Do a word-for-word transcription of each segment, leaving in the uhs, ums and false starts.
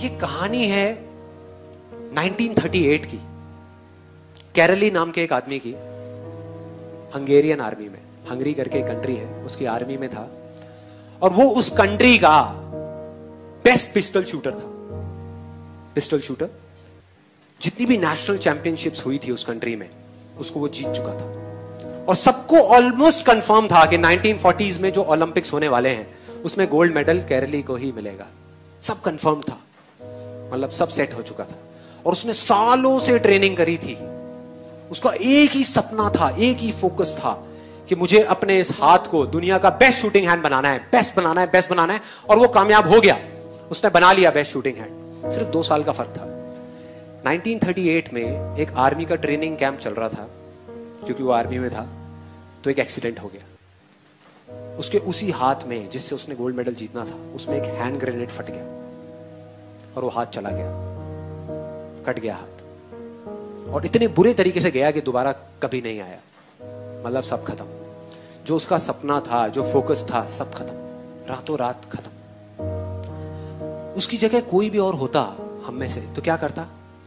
ये कहानी है नाइनटीन थर्टी एट की, कैरली नाम के एक आदमी की, हंगेरियन आर्मी में, हंगरी करके एक कंट्री है, उसकी आर्मी में था, और वो उस कंट्री का बेस्ट पिस्टल शूटर था। पिस्टल शूटर, जितनी भी नेशनल चैंपियनशिप्स हुई थी उस कंट्री में, उसको वो जीत चुका था। और सबको ऑलमोस्ट कंफर्म था कि नाइनटीन फोर्टीज़ में जो ओलंपिक्स होने वाले हैं उसमें गोल्ड मेडल केरली को ही मिलेगा। सब कंफर्म था, मतलब सब सेट हो चुका था। और उसने सालों से ट्रेनिंग करी थी। उसका एक ही सपना था, एक ही फोकस था कि मुझे अपने इस हाथ को दुनिया का बेस्ट शूटिंग हैंड बनाना है, बेस्ट बनाना है, बेस्ट बनाना है। और वो कामयाब हो गया, उसने बना लिया बेस्ट शूटिंग हैंड। सिर्फ दो साल का फर्क था। नाइनटीन थर्टी एट में एक आर्मी का ट्रेनिंग कैंप चल रहा था, क्योंकि वो आर्मी में था, तो एक एक्सीडेंट हो गया। उसके उसी हाथ में जिससे उसने गोल्ड मेडल जीतना था, उसमें एक हैंड ग्रेनेड फट गया और वो हाथ चला गया, कट गया हाथ। और इतने बुरे तरीके से गया कि दोबारा कभी नहीं आया। मतलब सब खत्म, जो उसका सपना था, जो फोकस था, सब खत्म, रातों रात खत्म। उसकी जगह कोई भी और होता हम में से तो क्या करता?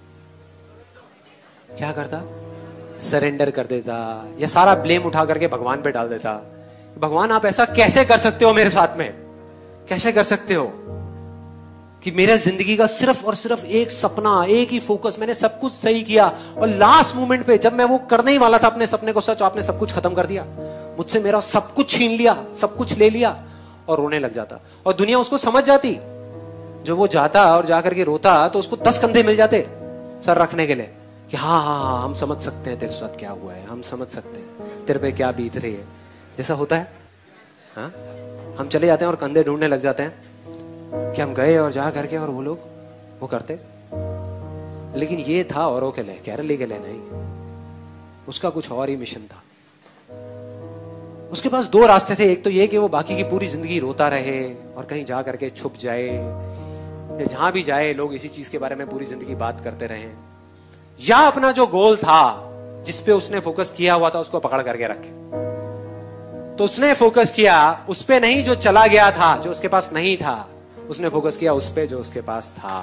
क्या करता? सरेंडर कर देता, या सारा ब्लेम उठा करके भगवान पे डाल देता। भगवान आप ऐसा कैसे कर सकते हो मेरे साथ में? कैसे कर सकते हो कि मेरा जिंदगी का सिर्फ और सिर्फ एक सपना, एक ही फोकस, मैंने सब कुछ सही किया और लास्ट मोमेंट पे जब मैं वो करने ही वाला था अपने सपने को सच, आपने सब कुछ खत्म कर दिया मुझसे, मेरा सब कुछ छीन लिया, सब कुछ ले लिया। और रोने लग जाता। और दुनिया उसको समझ जाती। जो वो जाता और जाकर के रोता तो उसको दस कंधे मिल जाते सर रखने के लिए कि हाँ हाँ हाँ हम समझ सकते हैं तेरे साथ क्या हुआ है, हम समझ सकते हैं तेरे पे क्या बीत रही है। जैसा होता है हाँ, हम चले जाते हैं और कंधे ढूंढने लग जाते हैं कि हम गए और जा करके और वो लोग वो करते। लेकिन ये था औरों के लिए, केरली के लिए नहीं। उसका कुछ और ही मिशन था। उसके पास दो रास्ते थे। एक तो ये कि वो बाकी की पूरी जिंदगी रोता रहे और कहीं जा करके छुप जाए, या जहां भी जाए लोग इसी चीज के बारे में पूरी जिंदगी बात करते रहे, या अपना जो गोल था जिसपे उसने फोकस किया हुआ था उसको पकड़ करके रखे। तो उसने फोकस किया उस पे नहीं जो चला गया था, जो उसके पास नहीं था, उसने फोकस किया उस पे जो उसके पास था।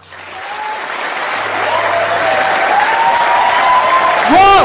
वो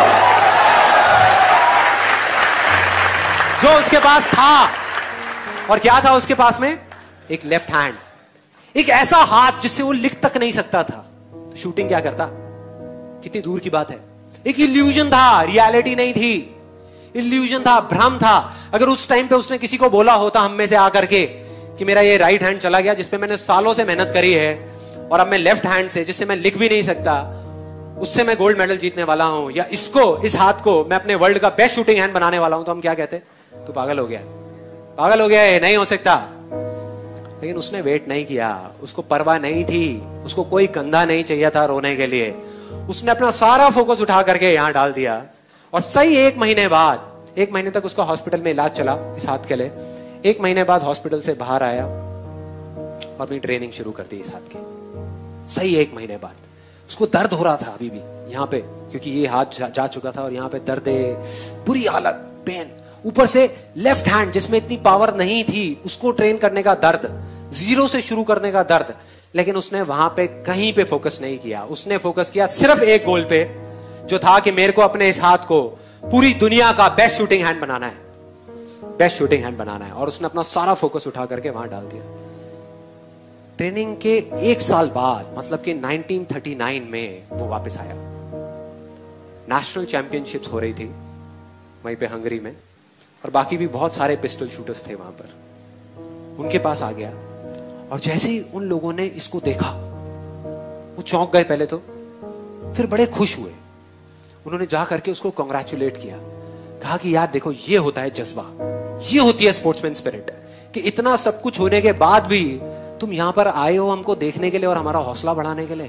जो उसके पास था, और क्या था उसके पास में? एक लेफ्ट हैंड, एक ऐसा हाथ जिससे वो लिख तक नहीं सकता था। तो शूटिंग क्या करता? कितनी दूर की बात है। एक इल्यूजन था, रियलिटी नहीं थी, इल्यूजन था, भ्रम था। अगर उस टाइम पे उसने किसी को बोला होता हम में से आकर के कि मेरा ये राइट हैंड चला गया जिसपे मैंने सालों से मेहनत करी है, और अब मैं लेफ्ट हैंड से जिससे मैं लिख भी नहीं सकता, उससे मैं गोल्ड मेडल जीतने वाला हूं, या इसको, इस हाथ को मैं अपने वर्ल्ड का बेस्ट शूटिंग हैंड बनाने वाला हूं, तो हम क्या कहते? तू पागल हो गया, पागल हो गया, ये नहीं हो सकता। लेकिन उसने वेट नहीं किया, उसको परवाह नहीं थी, उसको कोई कंधा नहीं चाहिए था रोने के लिए। उसने अपना सारा फोकस उठा करके यहां डाल दिया। और सही एक महीने बाद, एक महीने तक उसका हॉस्पिटल में इलाज चला इस हाथ के लिए। एक महीने बाद हॉस्पिटल से बाहर आया और अपनी ट्रेनिंग शुरू कर दी इस हाथ की। सही एक महीने बाद उसको दर्द हो रहा था अभी भी यहाँ पे, क्योंकि ये हाथ जा, जा चुका था और यहाँ पे दर्द, बुरी हालत, पेन। ऊपर से लेफ्ट हैंड जिसमें इतनी पावर नहीं थी, उसको ट्रेन करने का दर्द, जीरो से शुरू करने का दर्द। लेकिन उसने वहां पे कहीं पे फोकस नहीं किया। उसने फोकस किया सिर्फ एक गोल पे, जो था कि मेरे को अपने इस हाथ को पूरी दुनिया का बेस्ट शूटिंग हैंड बनाना है, बेस्ट शूटिंग हैंड बनाना है। और उसने अपना सारा फोकस उठा करके वहां डाल दिया। ट्रेनिंग के एक साल बाद, मतलब कि नाइनटीन थर्टी नाइन में वो वापस आया। नेशनल चैंपियनशिप्स हो रही थी वहीं पे हंगरी में, और बाकी भी बहुत सारे पिस्टल शूटर्स थे वहां पर। उनके पास आ गया, और जैसे ही उन लोगों ने इसको देखा वो चौंक गए पहले तो, फिर बड़े खुश हुए। उन्होंने जा करके उसको कांग्रेचुलेट किया, कहा कि यार देखो ये होता है जज्बा, ये होती है स्पोर्ट्समैन स्पिरिट, कि इतना सब कुछ होने के बाद भी तुम यहां पर आए हो हमको देखने के लिए और हमारा हौसला बढ़ाने के लिए।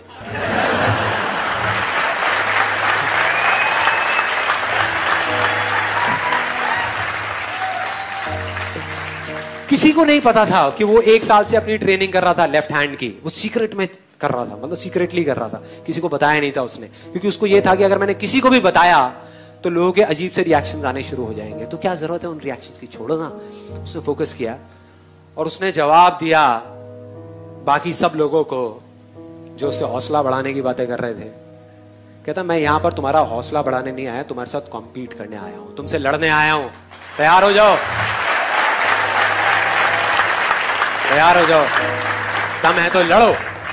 किसी को नहीं पता था कि वो एक साल से अपनी ट्रेनिंग कर रहा था लेफ्ट हैंड की, वो सीक्रेट में कर रहा था, मतलब सीक्रेटली कर रहा था, किसी को बताया नहीं था उसने, क्योंकि उसको ये था कि अगर मैंने किसी को भी बताया तो लोगों के अजीब से रिएक्शंस आने शुरू हो जाएंगे, तो क्या जरूरत है उन रिएक्शंस की, छोड़ो ना। उसने फोकस किया और उसने जवाब दिया बाकी सब लोगों को जो उससे हौसला बढ़ाने की बातें कर रहे थे, कहता मैं यहां पर तुम्हारा हौसला बढ़ाने नहीं आया, तुम्हारे साथ कॉम्पीट करने आया हूं, तुमसे लड़ने आया हूं, तैयार हो जाओ, तैयार हो जाओ, दम है तो लड़ो।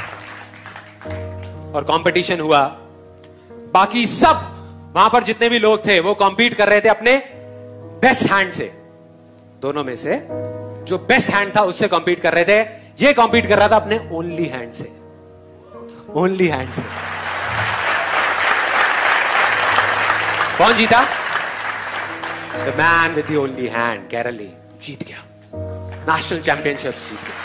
और कंपटीशन हुआ। बाकी सब वहां पर जितने भी लोग थे वो कॉम्पीट कर रहे थे अपने बेस्ट हैंड से। दोनों में से जो बेस्ट हैंड था उससे कॉम्पीट कर रहे थे, ये कॉम्पीट कर रहा था अपने ओनली हैंड से, ओनली हैंड से। कौन जीता? The man with the only hand, Karoly जीत गया, नेशनल चैंपियनशिप जीत गया।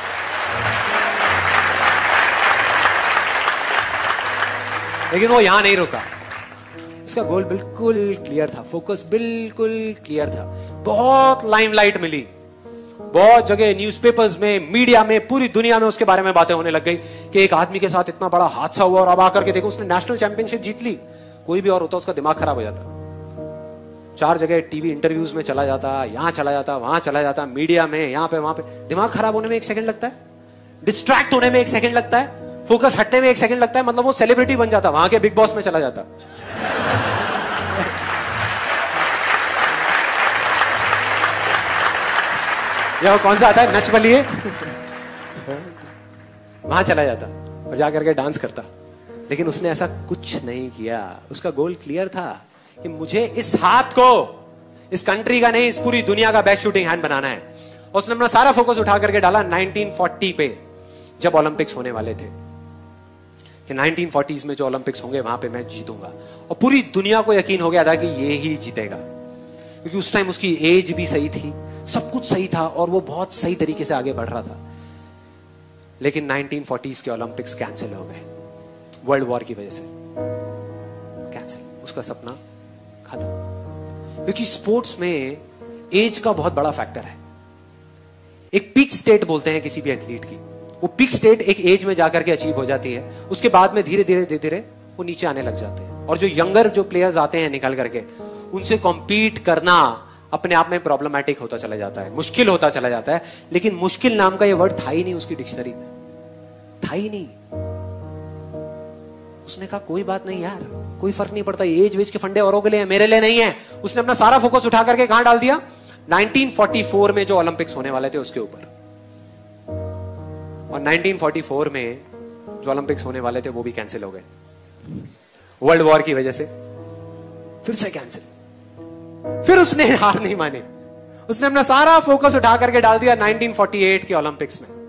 लेकिन वो यहां नहीं रुका, उसका गोल बिल्कुल क्लियर था, फोकस बिल्कुल क्लियर था। बहुत लाइमलाइट मिली, बहुत जगह न्यूज़पेपर्स में, मीडिया में, पूरी दुनिया में उसके बारे में बातें होने लग गई कि एक आदमी के साथ इतना बड़ा हादसा हुआ और अब आकर के देखो उसने नेशनल चैंपियनशिप जीत ली। कोई भी और होता उसका दिमाग खराब हो जाता। चार जगह टीवी इंटरव्यूज में चला जाता, यहां चला जाता, वहां चला जाता, मीडिया में, यहां पे वहां पे। दिमाग खराब होने में एक सेकंड लगता है, डिस्ट्रैक्ट होने में एक सेकंड लगता है, फोकस हटने में एक सेकंड लगता है, मतलब वो सेलिब्रिटी बन जाता, वहां के बिग बॉस में चला जाता। ये कौन सा आता है, नच बलिए, वहां चला जाता और जाकर के डांस करता। लेकिन उसने ऐसा कुछ नहीं किया, उसका गोल क्लियर था कि मुझे इस हाथ को इस कंट्री का नहीं, इस पूरी दुनिया का बेस्ट शूटिंग हैंड बनाना है। उसने अपना सारा फोकस उठा करके डाला नाइनटीन फोर्टी पे, जब ओलंपिक्स होने वाले थे, कि नाइनटीन फोर्टीज़ में जो ओलंपिक्स होंगे वहां पे मैं जीतूंगा। और पूरी दुनिया को यकीन हो गया था कि ये ही जीतेगा, क्योंकि उस टाइम उसकी एज भी सही थी, सब कुछ सही था और वो बहुत सही तरीके से आगे बढ़ रहा था। लेकिन नाइनटीन फोर्टीज़ के ओलंपिक्स कैंसिल हो गए, वर्ल्ड वॉर की वजह से कैंसिल, उसका सपना खत्म। क्योंकि स्पोर्ट्स में एज का बहुत बड़ा फैक्टर है। एक पीक स्टेट बोलते हैं किसी भी एथलीट की, वो पीक स्टेट एक एज में जाकर के अचीव हो जाती है, उसके बाद में धीरे धीरे धीरे धीरे वो नीचे आने लग जाते हैं। और जो यंगर जो प्लेयर्स आते हैं निकल करके, उनसे कॉम्पीट करना अपने आप में प्रॉब्लमैटिक होता चला जाता है, मुश्किल होता चला जाता है। लेकिन मुश्किल नाम का ये वर्ड था ही नहीं उसकी डिक्शनरी में, था ही नहीं। उसने कहा कोई बात नहीं यार, कोई फर्क नहीं पड़ता, एज वेज के फंडे औरों के लिए है, मेरे लिए नहीं है। उसने अपना सारा फोकस उठा करके कहां डाल दिया? नाइनटीन फोर्टी फोर में जो ओलंपिक्स होने वाले थे उसके ऊपर। और नाइनटीन फोर्टी फोर में जो ओलंपिक्स होने वाले थे वो भी कैंसिल हो गए, वर्ल्ड वॉर की वजह से फिर से कैंसिल। फिर उसने हार नहीं मानी, उसने अपना सारा फोकस उठा करके डाल दिया नाइनटीन फोर्टी एट के ओलंपिक्स में।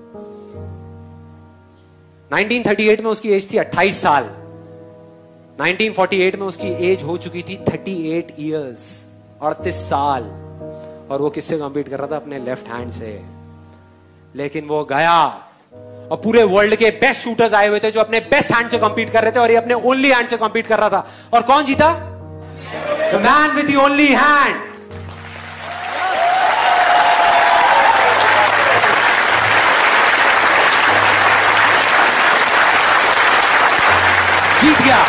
नाइनटीन थर्टी एट में उसकी एज थी अट्ठाईस साल, नाइनटीन फोर्टी एट में उसकी एज हो चुकी थी अड़तीस इयर्स, अड़तीस साल। और वो किससे कॉम्पीट कर रहा था? अपने लेफ्ट हैंड से। लेकिन वो गया और पूरे वर्ल्ड के बेस्ट शूटर्स आए हुए थे जो अपने बेस्ट हैंड से कॉम्पीट कर रहे थे, और ये अपने ओनली हैंड से कॉम्पीट कर रहा था। और कौन जीता? The man with the only hand. जीत गया।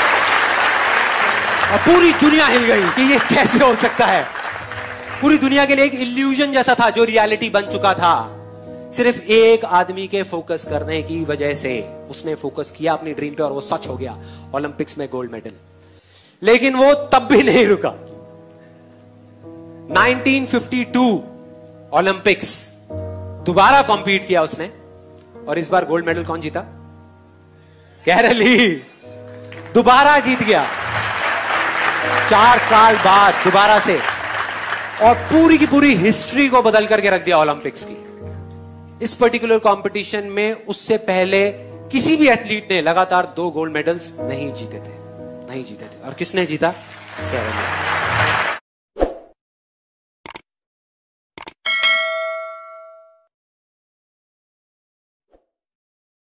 और पूरी दुनिया हिल गई कि ये कैसे हो सकता है। पूरी दुनिया के लिए एक इल्यूजन जैसा था जो रियलिटी बन चुका था। सिर्फ एक आदमी के फोकस करने की वजह से उसने फोकस किया अपनी ड्रीम पे और वो सच हो गया, ओलंपिक्स में गोल्ड मेडल। लेकिन वो तब भी नहीं रुका। नाइनटीन फिफ्टी टू ओलंपिक्स दोबारा कॉम्पीट किया उसने, और इस बार गोल्ड मेडल कौन जीता? कैरली दोबारा जीत गया, चार साल बाद दोबारा से, और पूरी की पूरी हिस्ट्री को बदल करके रख दिया ओलंपिक्स की। इस पर्टिकुलर कंपटीशन में उससे पहले किसी भी एथलीट ने लगातार दो गोल्ड मेडल्स नहीं जीते थे, नहीं जीते थे। और किसने जीता? कैरली।